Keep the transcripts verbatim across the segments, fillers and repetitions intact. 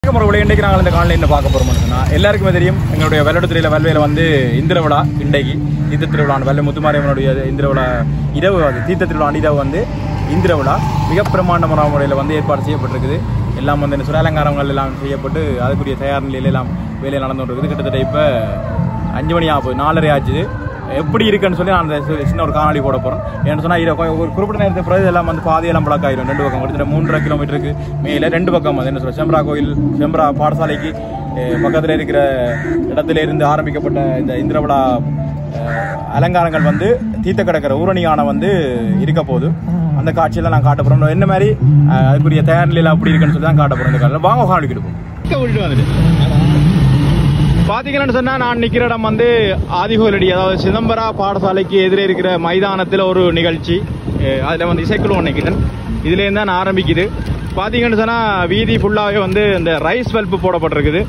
இன்றைக்கு நாங்கள் இந்த காலையில் என்ன பார்க்க போகிறோம்னா எல்லாருக்குமே தெரியும் எங்களுடைய வெள்ளடுத்துறையில் வெள்ளையில் வந்து இந்திர விழா இன்றைக்கு தீர்த்த திருவிழா வெள்ளை முத்துமாரியம்மனுடைய இந்திர விழா இரவு அது தீர்த்த திருவிழா இரவு வந்து இந்திர விழா மிக பிரமாண்டமான முறையில் வந்து ஏற்பாடு செய்யப்பட்டிருக்குது. எல்லாம் வந்து என்ன சொல்ல அலங்காரங்கள் எல்லாம் செய்யப்பட்டு அதுக்குரிய தயார் நிலையில் எல்லாம் வேலையை நடந்து கொண்டு இருக்குது. கிட்டத்தட்ட இப்போ அஞ்சு மணி ஆகுது, நாலரை ஆச்சு. எப்படி இருக்குன்னு சொல்லி நான் அந்த சின்ன ஒரு காணொலி போட போகிறேன். ஏன்னு சொன்னால் இதை ஒரு குறிப்பிட்ட நேரத்தை பிறகு எல்லாம் வந்து பாதையெல்லாம் பிளாக் ஆகிடும். ரெண்டு பக்கம் கிட்டத்தட்ட மூன்றரை கிலோமீட்டருக்கு மேலே ரெண்டு பக்கம் வந்து என்ன சொல்ல செம்பரா கோயில் செம்பரா பாடசாலைக்கு பக்கத்தில் இருக்கிற இடத்துல இருந்து ஆரம்பிக்கப்பட்ட இந்த இந்திரவிழா அலங்காரங்கள் வந்து தீர்த்த கிடக்கிற ஊரணி யானை வந்து இருக்க போகுது. அந்த காட்சியெல்லாம் நான் காட்ட போகிறோம். என்ன மாதிரி அதுக்குரிய தயார் நிலையில் அப்படி இருக்குன்னு சொல்லி தான் காட்ட போகிறோம். இந்த காலையில் வாங்க காணொலிக்கு விட்டுட்டு வந்துட்டு பாத்தீங்கன்னு சொன்னா நான் நிக்கிற இடம் வந்து ஆதிகோயிலடி, அதாவது சிதம்பரா பாடசாலைக்கு எதிரே இருக்கிற மைதானத்தில் ஒரு நிகழ்ச்சி. அதுல வந்து இசைக்குழு நினைக்கிறேன். இதுல இருந்து தான் ஆரம்பிக்குது. பாத்தீங்கன்னு சொன்னா வீதி ஃபுல்லாவே வந்து இந்த ரைஸ் பல்பு போடப்பட்டிருக்குது.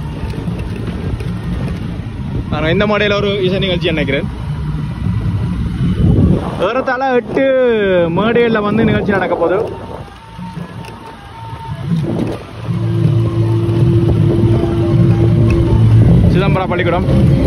நான் இந்த மாடையில ஒரு இசை நிகழ்ச்சி நினைக்கிறேன். ஏறத்தாழ எட்டு மேடையில வந்து நிகழ்ச்சி நடக்க போகுது. சிதம்பரம் பள்ளிக்கூடம்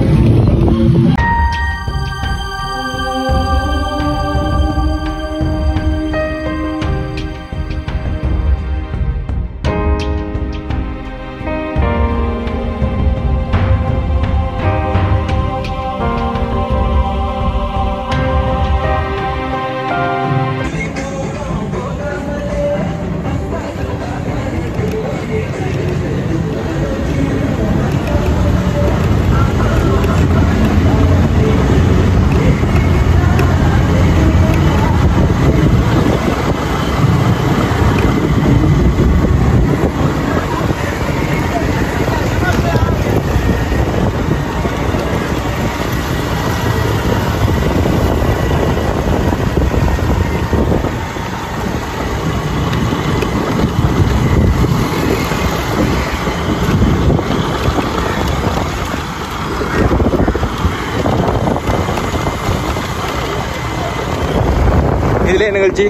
இதிலே நிகழ்ச்சி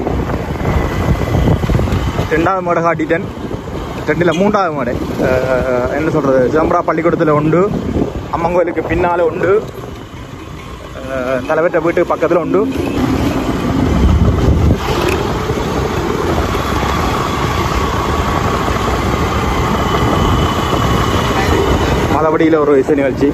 ரெண்டாவது மாடை காட்டிட்டேன். ரெண்டில் மூன்றாவது மாடை என்ன சொல்கிறது, சிதம்பரா பள்ளிக்கூடத்தில் உண்டு, அம்மன் கோயிலுக்கு பின்னால் உண்டு, தலைவற்ற வீட்டுக்கு பக்கத்தில் உண்டு. மலபடியில் ஒரு இசை நிகழ்ச்சி.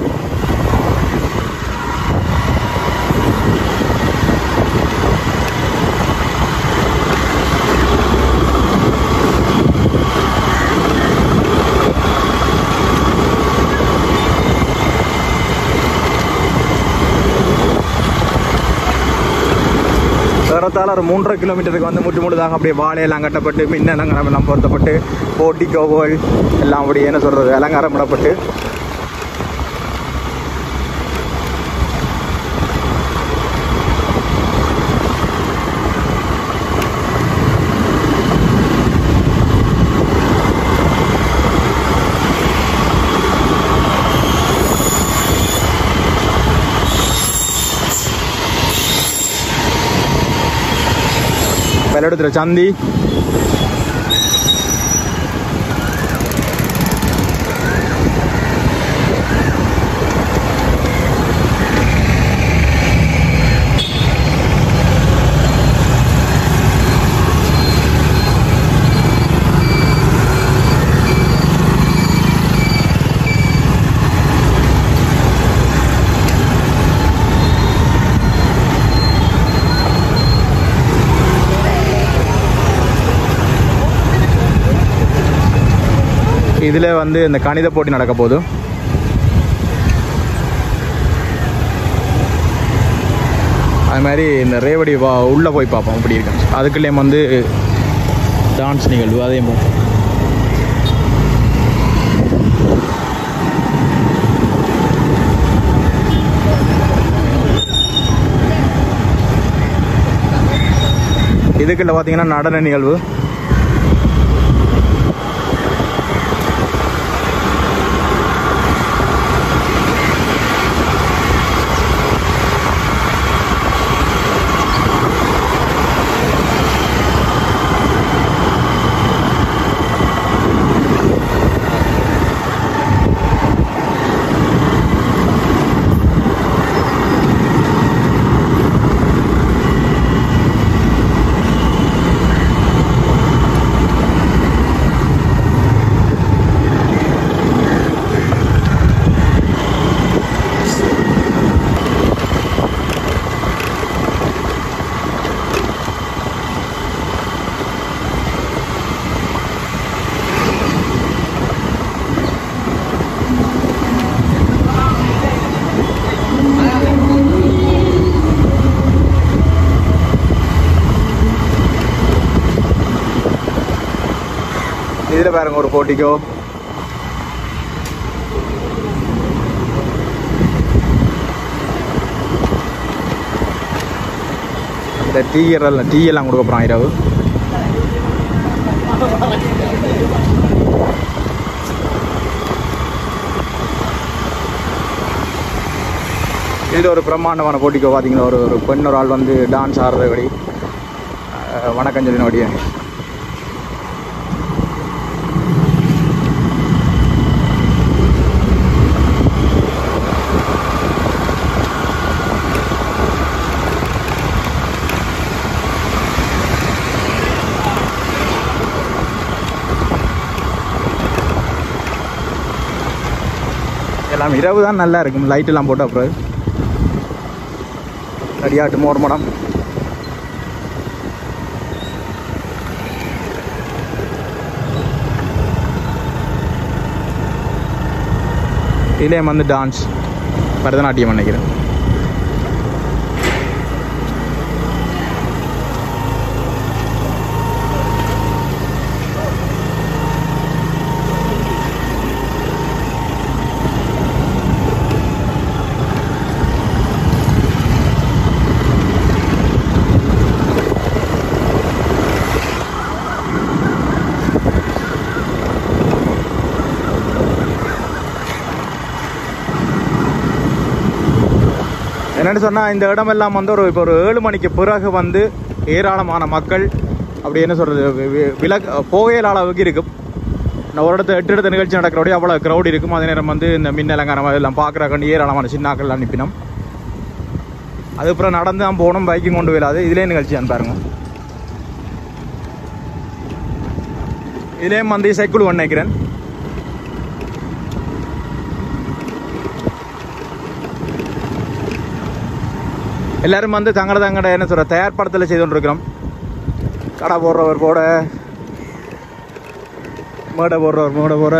ஏறத்தாழ ஒரு மூன்றரை கிலோமீட்டருக்கு வந்து முட்டு முழுதாக அப்படியே வாழையெல்லாம் கட்டப்பட்டு மின்ன அலங்காரம் எல்லாம் பொருத்தப்பட்டு போட்டிக்கோகள் எல்லாம் அப்படி என்ன சொல்றது அலங்காரம் விடப்பட்டு வெள்ளடுத்துறை சந்தி. இதில் வந்து இந்த கணித போட்டி நடக்க போகுது. அது மாதிரி இந்த ரேவடி வா உள்ளே போய் பார்ப்போம் அப்படி இருக்கு. அதுக்குள்ளேயும் வந்து டான்ஸ் நிகழ்வு அதையும் பார்ப்போம். இதுக்குள்ள பார்த்தீங்கன்னா நடன நிகழ்வு. பாருங்க ஒரு போட்டிக்கோ. இந்த டீ எல்லாம் டீ எல்லாம் கொடுக்க போகிறான் இரவு. இது ஒரு பிரம்மாண்டமான போட்டிக்கோ. பார்த்தீங்கன்னா ஒரு ஒரு பெண் ஒரு ஆள் வந்து டான்ஸ் ஆடுறது படி வணக்கம் சொல்லின வடியா. எல்லாம் இரவு தான் நல்லா இருக்கும். லைட்டெல்லாம் போட்டு அப்புறம் அடியாட்டு மோர் மடம். இதிலே வந்து டான்ஸ் பரதநாட்டியம் நினைக்கிறேன். என்னென்னு சொன்னால் இந்த இடமெல்லாம் வந்து ஒரு இப்போ ஒரு ஏழு மணிக்கு பிறகு வந்து ஏராளமான மக்கள் அப்படி என்ன சொல்கிறது விலக் போகையில் அளவுக்கு இருக்கும். நான் ஒரு இடத்த எட்டு இடத்த நிகழ்ச்சி நடக்கிறோடைய அவ்வளோ க்ரௌட் இருக்கும். அதே நேரம் வந்து இந்த மின்னலங்கான எல்லாம் பார்க்குறாக்கண்டு ஏராளமான சின்னாக்கள் அனுப்பினோம். அதுக்கப்புறம் நடந்து தான் போகணும். பைக்கிங் கொண்டு போயிடாது. இதிலே நிகழ்ச்சி பாருங்க. இதிலேயும் வந்து சைக்கிள் ஒன்று நினைக்கிறேன். எல்லாரும் வந்து தங்கட தங்கட என்ன சொல்ற தயார்படுத்தல செய்து கொண்டிருக்கிறோம். கடை போடுறவர் போட, மேடை போடுறவர் மேடை போட.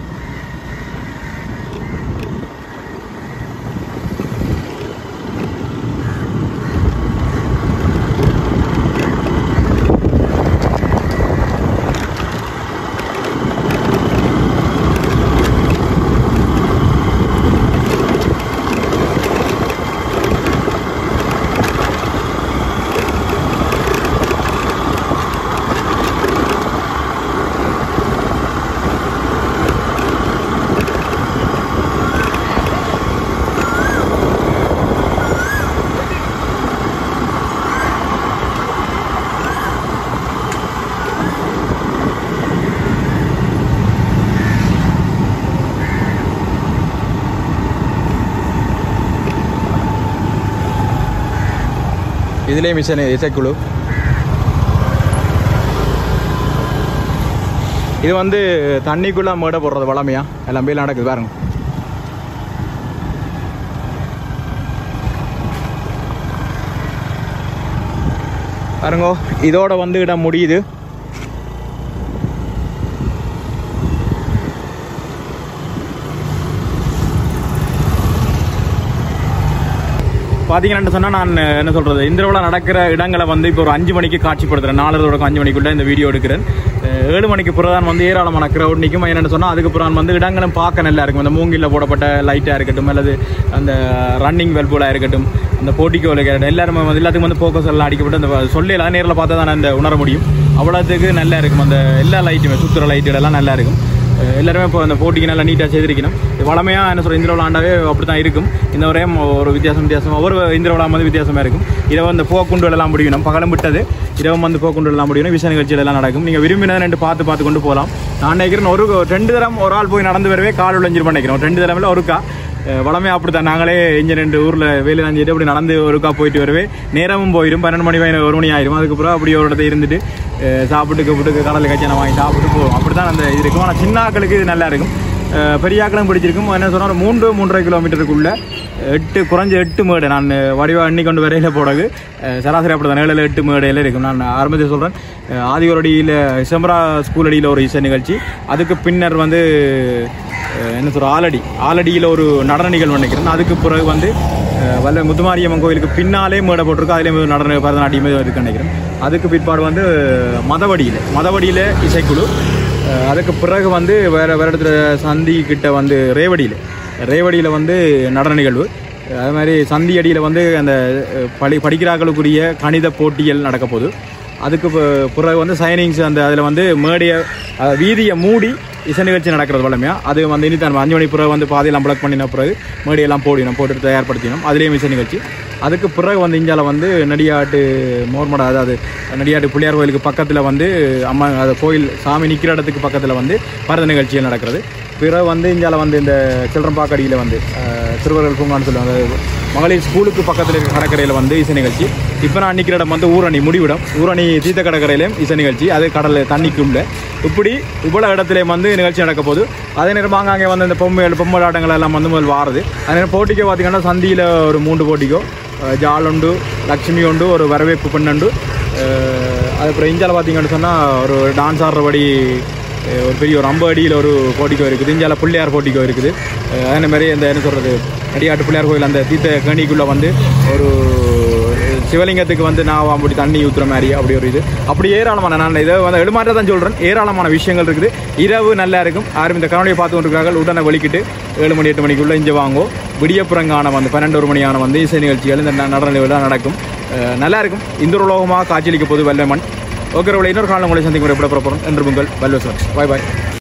இதிலே மிஷன் இசைக்குழு. இது வந்து தண்ணிக்குள்ள மேடை போடுறது வளமையா எல்லாம் பேர் நடக்குது பாருங்க. பாருங்க இதோட வந்து இடம் முடியுது. பார்த்தீங்கன்னு சொன்னால் நான் என்ன சொல்கிறது இந்த விழா நடக்கிற இடங்களை வந்து இப்போ ஒரு அஞ்சு மணிக்கு காட்சிப்படுத்துகிறேன். நாலு தொடக்கம் அஞ்சு மணிக்குள்ளே இந்த வீடியோ எடுக்கிறேன். ஏழு மணிக்கு பிறதான் வந்து ஏராளமான க்ரௌட் நிற்கும். என்னென்னு சொன்னால் அதுக்கப்புறம் வந்து இடங்களும் பார்க்க நல்லா இருக்கும். அந்த மூங்கில் போடப்பட்ட லைட்டாக இருக்கட்டும், அல்லது அந்த ரன்னிங் வெல்போலாக இருக்கட்டும், அந்த போட்டிக்கோ இருக்கட்டும், எல்லாருமே வந்து எல்லாத்துக்கும் வந்து ஃபோக்கஸ் எல்லாம் அடிக்கப்பட்டு அந்த சொல்லலாம் நேரில் பார்த்தா தான் அந்த உணர முடியும். அவ்வளோத்துக்கு நல்லா இருக்கும். அந்த எல்லா லைட்டுமே சுற்றுற லைட்டுகளெல்லாம் நல்லா இருக்கும். எல்லாருமே இப்போ அந்த போட்டிக்கு நல்லா நீட்டாக செய்திருக்கணும். வளமையாக என்ன சொல்கிற இந்திர விழாண்டாவே அப்படி தான் இருக்கும். இந்த வரையும் ஒரு வித்தியாசம் வித்தியாசம் ஒவ்வொரு இந்திர விழா வந்து வித்தியாசமாக இருக்கும். இதை வந்து போக்குண்டு எல்லாம் முடியணும். பகலும் விட்டது இரவும் வந்து போக்குண்டு எல்லாம் முடியணும். விஷய நிகழ்ச்சிகள் எல்லாம் நடக்கும். நீங்கள் விரும்பினதை ரெண்டு பார்த்து பார்த்து கொண்டு போகலாம். நான் நினைக்கிறேன் ஒரு ரெண்டு தரம் ஒரு ஆள் போய் நடந்து வரவே கால் உழைஞ்சிருப்பேன் நினைக்கிறேன். ரெண்டு தரமில் ஒருக்கா வளமையாக அப்படி தான். நாங்களே இங்கே ரெண்டு ஊரில் வேலை செஞ்சுட்டு அப்படி நடந்து ஒருக்கா போயிட்டு வரவே நேரமும் போயிடும். பன்னெண்டு மணி வயது ஒரு மணி ஆயிரும். அதுக்கப்புறம் அப்படி ஒரு இடத்த இருந்துட்டு சாப்பிட்டு கூப்பிட்டு கடலில் கட்சியான வாங்கி சாப்பிட்டு போவோம். அப்படி தான் அந்த இது இருக்கும். ஆனால் சின்ன ஆக்களுக்கு இது நல்லா இருக்கும். பெரியாக்களும் பிடிச்சிருக்கும். என்ன சொன்னால் மூன்று மூன்றரை கிலோமீட்டருக்குள்ள எட்டு குறைஞ்ச எட்டு மேடு நான் வடிவா எண்ணி கொண்டு வரையில் போடகு சராசரி அப்படி தான் ஏழில் எட்டு மேடையில் இருக்கும். நான் ஆரம்பத்தில் சொல்கிறேன். ஆதியோரடியில் செம்பரா ஸ்கூல் அடியில் ஒரு இசை நிகழ்ச்சி, அதுக்கு பின்னர் வந்து என்ன சொல்கிற ஆலடி ஆலடியில் ஒரு நடன நிகழ்வு நினைக்கிறேன். அதுக்கு பிறகு வந்து வல்ல முத்துமாரியம்மன் கோயிலுக்கு பின்னாலே மேடை போட்டிருக்கு. அதிலே நடன பரதநாட்டியமே இருக்கு நினைக்கிறேன். அதுக்கு பிற்பாடு வந்து மதவடியில் மதவடியில் இசைக்குழு, அதுக்கு பிறகு வந்து வேறு வேறு இடத்துல சந்தி கிட்ட வந்து ரேவடியில் ரேவடியில் வந்து நடன நிகழ்வு. அது மாதிரி சந்தி அடியில் வந்து அந்த படி படிக்கிறார்களுக்குரிய கணித போட்டிகள் நடக்க போகுது. அதுக்கு பிறகு வந்து சைனிங்ஸ் அந்த அதில் வந்து மேடைய வீதியை மூடி இசை நிகழ்ச்சி நடக்கிறது வளமையாக. அது வந்து இனி தான் அஞ்சு மணி பிறகு வந்து பாதையெல்லாம் பிளக் பண்ணின பிறகு மேடையெல்லாம் போடினோம் போட்டு தயார்படுத்தினோம். அதுலேயும் இசை நிகழ்ச்சி. அதுக்கு பிறகு வந்து இந்தியாவில் வந்து நடிகாட்டு மோர்மடா அதாவது நடிகாட்டு பிள்ளையார் கோயிலுக்கு பக்கத்தில் வந்து அம்மா அது கோயில் சாமி நிற்கிற இடத்துக்கு பக்கத்தில் வந்து பரத நிகழ்ச்சிகள் நடக்கிறது. பிறகு வந்து இந்தியாவில் வந்து இந்த சில்ட்ரம்பாக்கடியில் வந்து சிறுவர்கள் பூங்கான்னு சொல்லுவாங்க, மகளிர் ஸ்கூலுக்கு பக்கத்தில் இருக்க கடற்கரையில் வந்து இசை நிகழ்ச்சி. இப்போ நான் நிற்கிற இடம் வந்து ஊரணி முடிவிடம், ஊரணி தீர்த்த கடற்கரையிலையும் இசை நிகழ்ச்சி. அது கடல் தண்ணிக்குள்ள இப்படி இவ்வளோ இடத்துலையும் வந்து நிகழ்ச்சி நடக்க போகுது. அதே நேரம் அங்கே வந்து இந்த பொம்மைகள் பொம்மை ஆட்டங்கள் எல்லாம் வந்து முதல் வாருது. அதே நேரம் போட்டிக்கோ பார்த்திங்கன்னா சந்தியில் ஒரு மூன்று போட்டிக்கோ ஜால் உண்டு, லக்ஷ்மி உண்டு, ஒரு வரவேற்பு பெண்ணுண்டு. அதுக்கப்புறம் இந்தியாவில் பார்த்திங்கன்னு சொன்னால் ஒரு டான்ஸ் ஆடுறபடி ஒரு பெரிய ஒரு ஐம்பது அடியில் ஒரு போட்டிக்கோ இருக்குது. இந்தியாவில் பிள்ளையார் போட்டிக்கோ இருக்குது. அதே மாதிரி இந்த என்ன சொல்கிறது நடிகாட்டு பிள்ளையார் கோயில் அந்த தீர்த்த கணிக்குள்ளே வந்து ஒரு சிவலிங்கத்துக்கு வந்து நாவாம்படி தண்ணி ஊற்றுற மாதிரி அப்படி ஒரு இது அப்படி ஏராளமான நான் இதை வந்து எடுமாற்ற தான் சொல்கிறேன். ஏராளமான விஷயங்கள் இருக்குது. இரவு நல்லா இருக்கும். யாரும் இந்த கரணையை பார்த்து கொண்டிருக்கிறார்கள். உடனே வலிக்கிட்டு ஏழு மணி எட்டு மணிக்குள்ளே இங்கே வாங்கோ. விடியப்புறங்கான வந்து பன்னெண்டு ஒரு மணியான வந்து இசை நிகழ்ச்சிகள் இந்த நடன நிகழ்ச்சிகள் நடக்கும். நல்லா இருக்கும். இந்த உலகமாக காட்சியளிக்க போது வல்லமன். ஓகே, இன்னொரு காலம் உங்களை சந்திக்கும் எப்படி போகிறோம் என்று உங்கள் வல்லுவன். பாய் பாய்.